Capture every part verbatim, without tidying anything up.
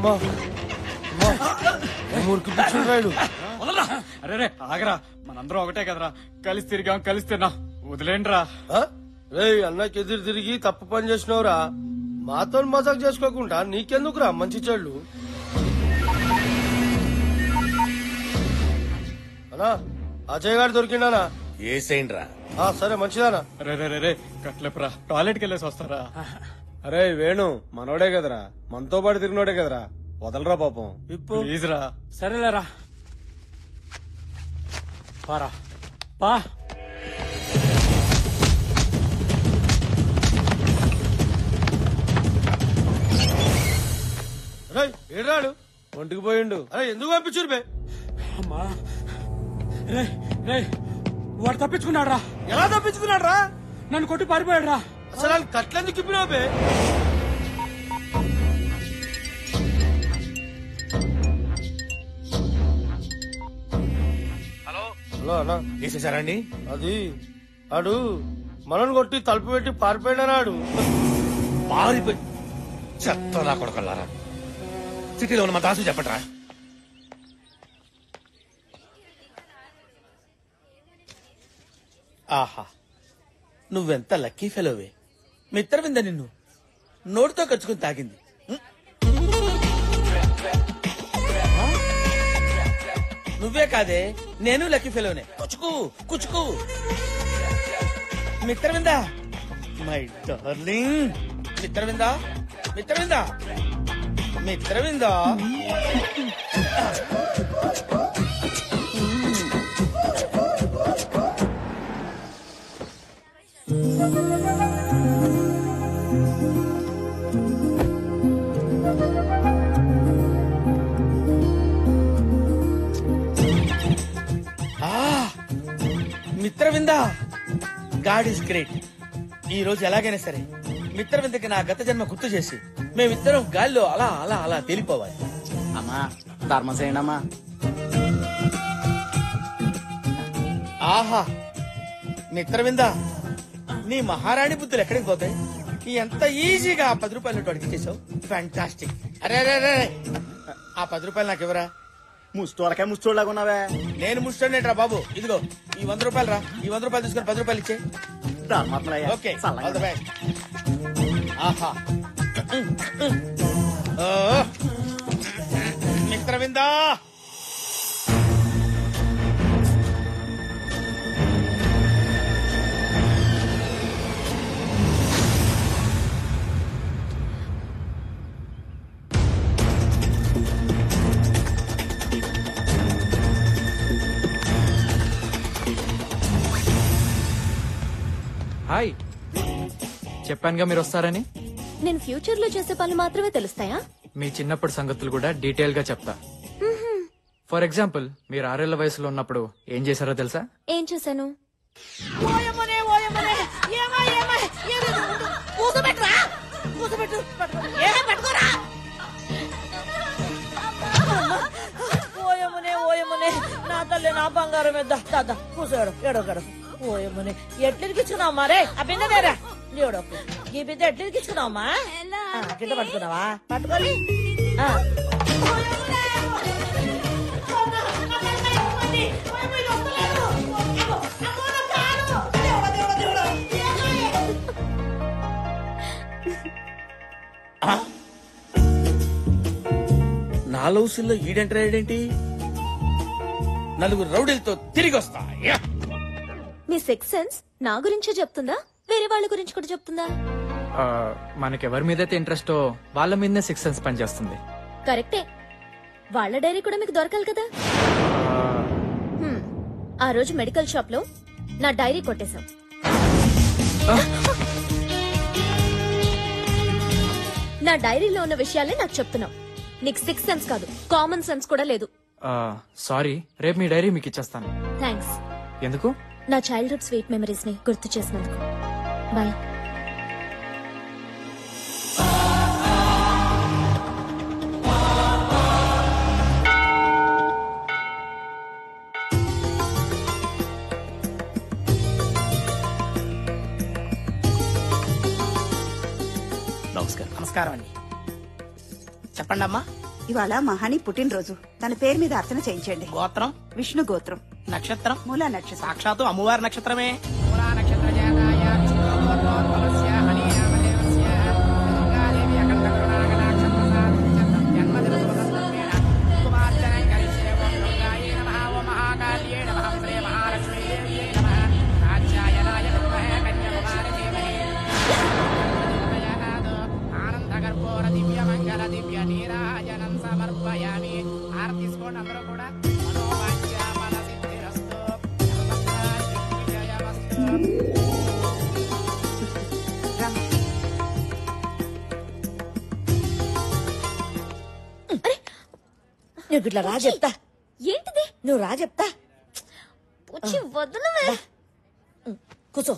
అరే ఆగరా, మనందరం ఒకటే కదరా, కలిసి తిరిగాం కలిసి తిన్నా, వదిలేండ్రా. రే అన్నకి ఎదురు తిరిగి తప్పు పని చేసినవురా, మాతో మజాక్ చేసుకోకుండా నీకెందుకురా మంచి చెడు. అన్నా అజయ్ గారు దొరికిండానా? ఏసేండ్రా. సరే మంచిదానా. రే రే రే కట్లేపురా, టాయిలెట్ కి వెళ్ళేసి వస్తారా? అరే వేణు మనోడే కదరా, మనతో పాటు తిరిగినోడే కదరా, వదలరా పాపం. ప్లీజ్ రా. సరేలేరా, పారా పా. రే ఏడాడు ఒంటికి పోయిండు. అరే ఎందుకు పంపించురు బే? అమ్మా రే రే, వాడు తప్పించుకున్నాడు రా. ఎలా తప్పించుకున్నాడు రా? నన్ను కొట్టి పారిపోయాడు రా. అసలు కట్లెందుకు ఇప్పినావు బే? హలో అన్నా వేసేసారండి? అది ఆడు మనను కొట్టి తలుపు పెట్టి పారిపోయినాడు. పారిపోయి చెత్తలా కొడకల్లారా. సిటీలో ఉన్న మా దాసు చెప్పట్రా. ఆహా, నువ్వెంత లక్కీ ఫెలోవే. మిత్రవింద నిన్ను నోటితో కచ్చుకుని తాగింది. నువ్వే కాదే, నేను లక్కీ ఫెలోనే. కుచుకు కుచుకు. Mitravinda, my darling. Mitravinda Mitravinda Mitravinda. Mitravinda, God is great. ఈ రోజు ఎలాగైనా సరే మిత్రవిందకి నా గత జన్మ గుర్తు చేసి మేమిద్దరం గాల్లో అలా అలా అలా తేలిపోవాలి. అమ్మా ధర్మం చేయండి అమ్మా. ఆహా మిత్రవింద, నీ మహారాణి బుద్ధులు ఎక్కడికి పోతాయి? ఎంత ఈజీగా ఆ పది రూపాయలు అడిగి చేసావు. ఫ్యాంటాస్టిక్. అరే అరే అరే, ఆ పది రూపాయలు నాకు ఇవ్వరా. ముష్టోళ్ళకే ముష్టోళ్ళగా ఉన్నావే. నేను ముష్టోనేట్రా బాబు. ఇదిగో ఈ వంద రూపాయలు రా. ఈ వంద రూపాయలు తీసుకొని పది రూపాయలు ఇచ్చే. Okay, all the best. ఆహా ఓ మిత్రవిందా, హాయ్, చెప్పానుగా మీరు వస్తారని. నేను ఫ్యూచర్ లో చేసే పనులు మాత్రమే తెలుస్తాయా? మీ చిన్నప్పటి సంగతులు కూడా డీటెయిల్ గా చెప్తా. ఫర్ ఎగ్జాంపుల్, మీరు ఆరేళ్ల వయసులో ఉన్నప్పుడు ఏం చేశారో తెలుసా? ఏం చేశాను? నా తల్లి నా బంగారం దాదా కూసాడు ఏడోగాడు. ఓయమ్మని ఎట్లెదికించుకున్నావు మరే? ఆ బిందె నేరా లేడోకు. ఈ బిందె ఎట్లెదికించుకున్నావమ్మా? కింద పట్టుకున్నావా? పట్టుకోలి. నా లౌసుల్లో ఈడెంటరాడేంటి? నలుగురు రౌడీలతో తిరిగి వస్తా. మీ సిక్స్ సెన్స్ నా గురించే చెప్తుందా, వేరే వాళ్ళ గురించి కూడా చెప్తుందా? మనకెవరి మీదైతే ఇంట్రెస్టో వాళ్ళ మీదనే సిక్స్ సెన్స్ పనిచేస్తుంది. కరెక్టే. వాళ్ళ డైరీ కూడా మీకు దొరకాలి కదా. ఆ రోజు మెడికల్ షాప్ లో నా డైరీ కొట్టేశాం. నా డైరీలో ఉన్న విషయాలే నాకు చెప్తున్నావు. నీకు సిక్స్ సెన్స్ కాదు, కామన్ సెన్స్ కూడా లేదు. సారీ, రేపు మీ డైరీ మీకు ఇచ్చేస్తాను. థ్యాంక్స్. ఎందుకు? నా చైల్డ్హుడ్ స్వీట్ మెమరీస్ ని గుర్తు చేసినందుకు. బాయ్. నమస్కారం. నమస్కారం అండి. చెప్పండి అమ్మా. ఇవాళ మహాని పుట్టినరోజు తన పేరు మీద అర్చన చేయించండి. గోత్రం విష్ణు గోత్రం, నక్షత్రం మూలా నక్షత్రం. సాక్షాత్తు అమ్మవారి నక్షత్రమే. నువ్వు ఇట్లా రా చెప్తా. ఏంటిది? నువ్వు రా చెప్తా. వచ్చి వదలవే. కూర్చో.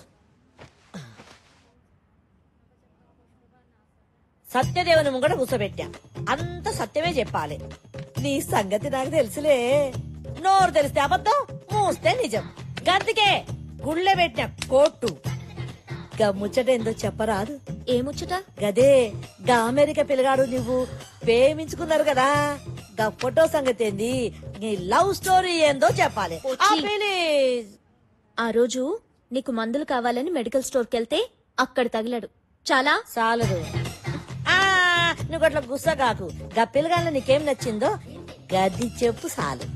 సత్యదేవుని ముంగడ కూర్చోబెట్టా. అంత సత్యమే చెప్పాలి. నీ సంగతి నాకు తెలుసులే. నోరు తెలిస్తే అబద్ధం, మూస్తే నిజం. గందుకే గుళ్ళె పెట్టిన కోట్టు. గా ముచ్చట ఏందో చెప్పరాదు. ఏముచ్చట? గదే గా అమెరికా పిల్లగాడు నువ్వు ప్రేమించుకున్నారు కదా, గా ఫోటో సంగతి ఏంది, నీ లవ్ స్టోరీ ఏందో చెప్పాలి. ఆ, ప్లీజ్. ఆ రోజు నీకు మందులు కావాలని మెడికల్ స్టోర్ కెళ్తే అక్కడ తగిలాడు. చాలా చాలదు. ఆ నువ్వు అట్లా గుస్స కాకు. గా పిల్లగాళ్ళ నీకేం నచ్చిందో గది చెప్పు చాలు.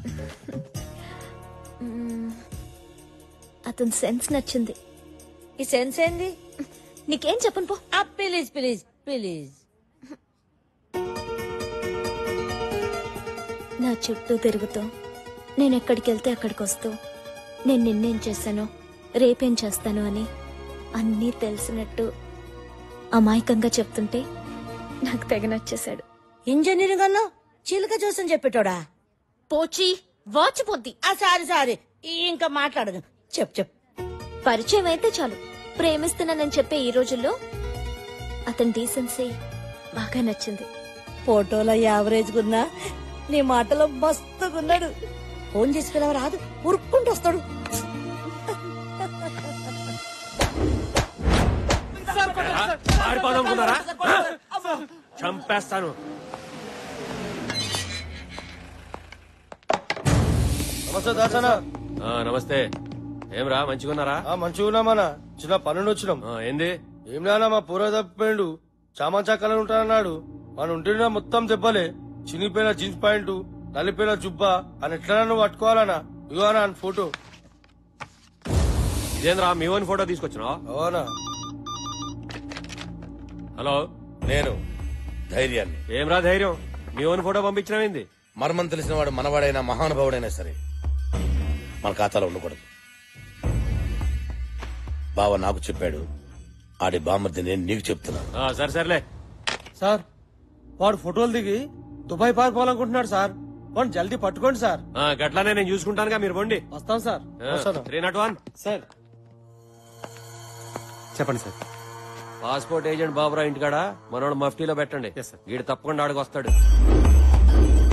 అతని సెన్స్ నచ్చింది. ఈ సెన్స్ ఏంది? నీకేం చెప్పను పో. ఆ ప్లీజ్ ప్లీజ్ ప్లీజ్. నా చుట్టూ తిరుగుతూ నేను ఎక్కడికి వెళ్తే అక్కడికి వస్తూ నేను నిన్నేం చేశాను రేపేం చేస్తాను అని అన్నీ తెలిసినట్టు అమాయకంగా చెప్తుంటే నాకు తెగ నచ్చేశాడు. ఇంజనీరింగ్ అన్నా చిలుక చూసని చెప్పేటోడా? పోచి వాచిపోద్ది. ఆ సారీ సారీ ఇంకా మాట్లాడదు. చెప్పు చెప్పు. పరిచయం అయితే చాలు ప్రేమిస్తున్నానని చెప్పే ఈ రోజుల్లో అతని డీసెన్సీ బాగా నచ్చింది. ఫోటోలో యావరేజ్ గున్నా నీ మాటలో మస్తుగున్నాడు. ఫోన్ చేసి పిలవ రాదు, ఉరుక్కుంటూ వస్తాడు. పారిపోదనుకున్నారా? చంపేస్తాను. నమస్తే దాసనా. ఆ, నమస్తే. ఏమ్రా మంచిగున్నారా? ఆ మంచిగా ఉన్నామన్నా. చిన్న పనుండి వచ్చినాం. ఆ, ఏంది? ఏం నానా మా పూర్వ తప్పిపోయిండు. చామాచా కలర్ ఉంటానన్నాడు. మన ఉంటున్నా మొత్తం దెబ్బలే. చినిపోయిన జీన్స్ ప్యాంటు, నలిపోయిన జుబ్బా అని ఎట్లా నువ్వు పట్టుకోవాలనా? ఇగో అన్న ఆయన ఫోటో. ఇదేంద్రా మీ ఓన్ ఫోటో తీసుకొచ్చినా? అవునా? హలో, నేను ధైర్యాన్ని. ఏమ్రా ధైర్యం? మీ ఓన్ ఫోటో పంపించినవేంది? మర్మం తెలిసిన వాడు మనవాడైనా మహానుభావుడైనా సరే మన ఖాతాలో ఉండకూడదు. బావ నాకు చెప్పాడు, ఆడి బామ్మర్ది నేను నీకు చెప్తున్నా. ఆ, సరే సర్లే. సార్ వాడు ఫోటోలు దిగి దుబాయ్ పారిపోవాలనుకుంటున్నాడు సార్. వాడు జల్దీ పట్టుకోండి సార్. ఆ, గట్లానే నేను చూసుకుంటానుగా, మీరు బండి. వస్తాం సార్. వస్తాను. త్రీ నాట్ వన్ సార్ చెప్పండి సార్. పాస్పోర్ట్ ఏజెంట్ బాబురా ఇంటికాడ మనోడు మఫ్టీలో పెట్టండి. వీడు తప్పకుండా ఆడికి వస్తాడు.